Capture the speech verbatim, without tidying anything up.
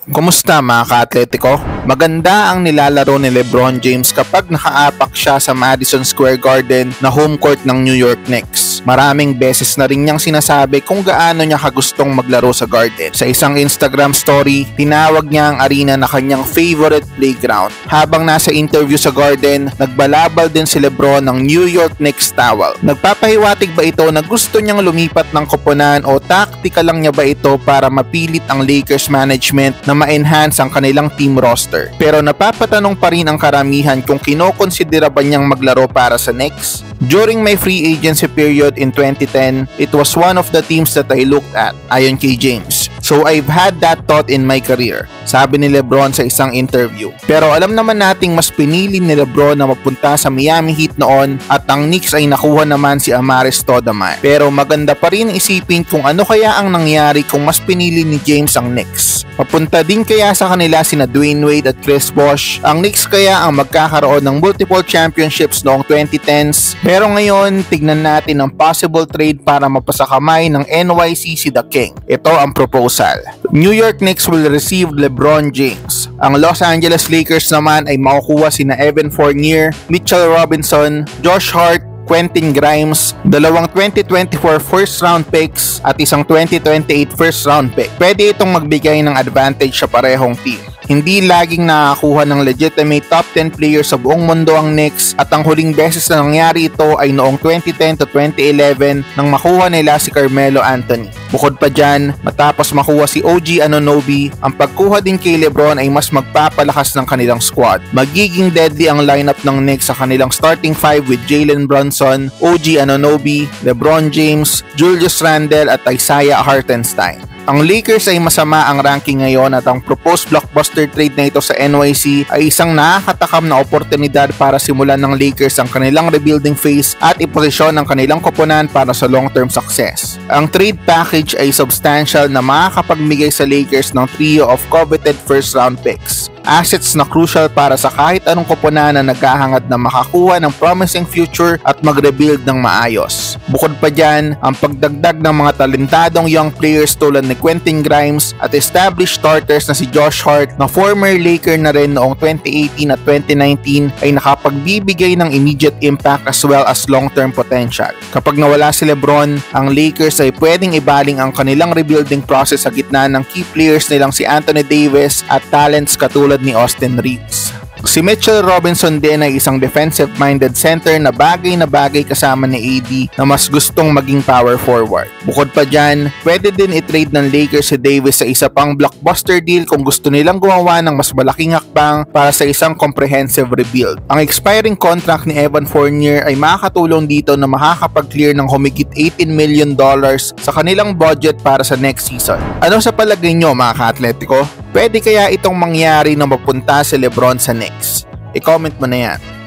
Kumusta mga ka-Atletico? Maganda ang nilalaro ni LeBron James kapag nakaapak siya sa Madison Square Garden na home court ng New York Knicks. Maraming beses na rin niyang sinasabi kung gaano niya kagustong maglaro sa Garden. Sa isang Instagram story, tinawag niya ang arena na kanyang favorite playground. Habang nasa interview sa Garden, nagbalabal din si LeBron ng New York Knicks towel. Nagpapahiwatig ba ito na gusto niyang lumipat ng koponan o taktika lang niya ba ito para mapilit ang Lakers management na ma-enhance ang kanilang team roster? Pero napapatanong pa rin ang karamihan kung kinokonsidera ba niyang maglaro para sa Knicks? During my free agency period in twenty ten, it was one of the teams that I looked at, ayon kay James. So I've had that thought in my career, sabi ni LeBron sa isang interview. Pero alam naman nating mas pinili ni LeBron na mapunta sa Miami Heat noon at ang Knicks ay nakuha naman si Amar'e Stoudemire. Pero maganda pa rin isipin kung ano kaya ang nangyari kung mas pinili ni James ang Knicks. Papunta din kaya sa kanila sina Dwayne Wade at Chris Bosh? Ang Knicks kaya ang magkakaroon ng multiple championships noong twenty tens? Pero ngayon, tignan natin ang possible trade para mapasakamay ng N Y C si The King. Ito ang proposal. New York Knicks will receive LeBron James. Ang Los Angeles Lakers naman ay makukuha sina Evan Fournier, Mitchell Robinson, Josh Hart, Quentin Grimes, dalawang twenty twenty-four first round picks at isang twenty twenty-eight first round pick. Pwede itong magbigay ng advantage sa parehong team. Hindi laging nakakakuha ng legitimate top ten players sa buong mundo ang Knicks at ang huling beses na nangyari ito ay noong twenty ten to twenty eleven nang makuha nila si Carmelo Anthony. Bukod pa dyan, matapos makuha si O G Anunoby, ang pagkuha din kay LeBron ay mas magpapalakas ng kanilang squad. Magiging deadly ang lineup ng Knicks sa kanilang starting five with Jalen Brunson, O G Anunoby, LeBron James, Julius Randle at Isaiah Hartenstein. Ang Lakers ay masama ang ranking ngayon at ang proposed blockbuster trade na ito sa N Y C ay isang nakakatakam na oportunidad para simulan ng Lakers ang kanilang rebuilding phase at iposisyon ang kanilang koponan para sa long-term success. Ang trade package ay substantial na makakapagbigay sa Lakers ng trio of coveted first-round picks. Assets na crucial para sa kahit anong koponan na naghahangad na makakuha ng promising future at mag-rebuild ng maayos. Bukod pa dyan, ang pagdagdag ng mga talentadong young players tulad ni Quentin Grimes at established starters na si Josh Hart na former Laker na rin noong twenty eighteen at twenty nineteen ay nakapagbibigay ng immediate impact as well as long-term potential. Kapag nawala si LeBron, ang Lakers ay pwedeng ibaling ang kanilang rebuilding process sa gitna ng key players nilang si Anthony Davis at talents katulad ni Austin Reeves. Si Mitchell Robinson din ay isang defensive-minded center na bagay na bagay kasama ni A D na mas gustong maging power forward. Bukod pa dyan, pwede din i-trade ng Lakers si Davis sa isa pang blockbuster deal kung gusto nilang gumawa ng mas malaking hakbang para sa isang comprehensive rebuild. Ang expiring contract ni Evan Fournier ay makakatulong dito na makakapag-clear ng humigit eighteen million dollars sa kanilang budget para sa next season. Ano sa palagay nyo mga ka-Atletico? Pwede kaya itong mangyari na mapunta si LeBron sa Knicks? I-comment mo na yan.